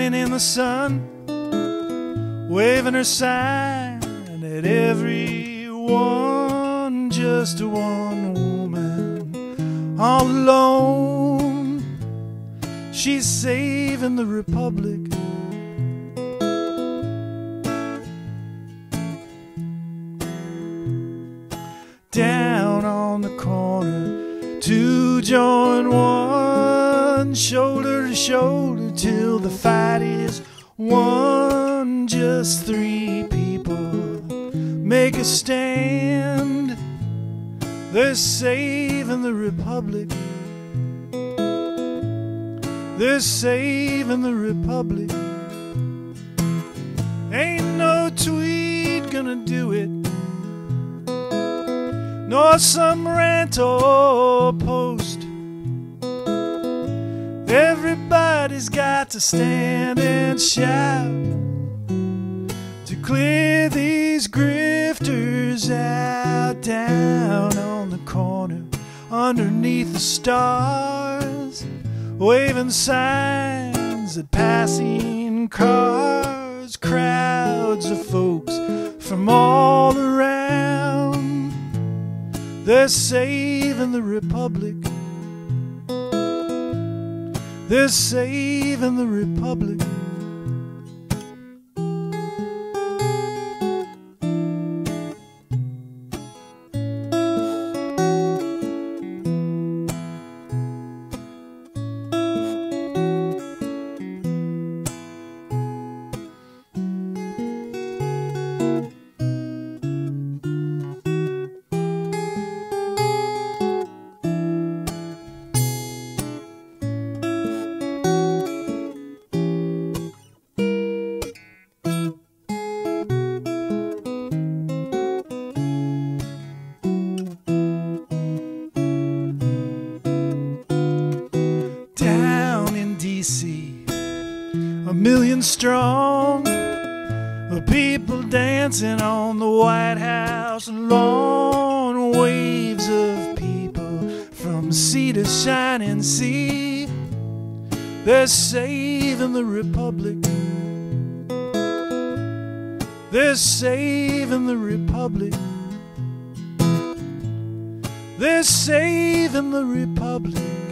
standing in the sun, waving her sign at everyone. Just a one woman, all alone. She's saving the republic. Down on the corner, two join one, shoulder to shoulder till the fight is won. Just three people make a stand. They're saving the republic. They're saving the republic. Ain't no tweet gonna do it, nor some rant or post. Everybody's got to stand and shout to clear these grifters out. Down on the corner, underneath the stars, waving signs at passing cars. Crowds of folks from all around, they're saving the republic. They're saving the republic. A million strong, the people dancing on the White House lawn. Waves of people from sea to shining sea, they're saving the republic. They're saving the republic. They're saving the republic.